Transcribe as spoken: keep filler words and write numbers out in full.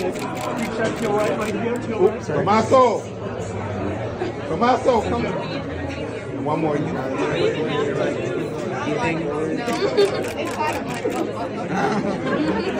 Reach out to your right, right here, to your right. Tommaso! Tommaso, come. One more. You. No.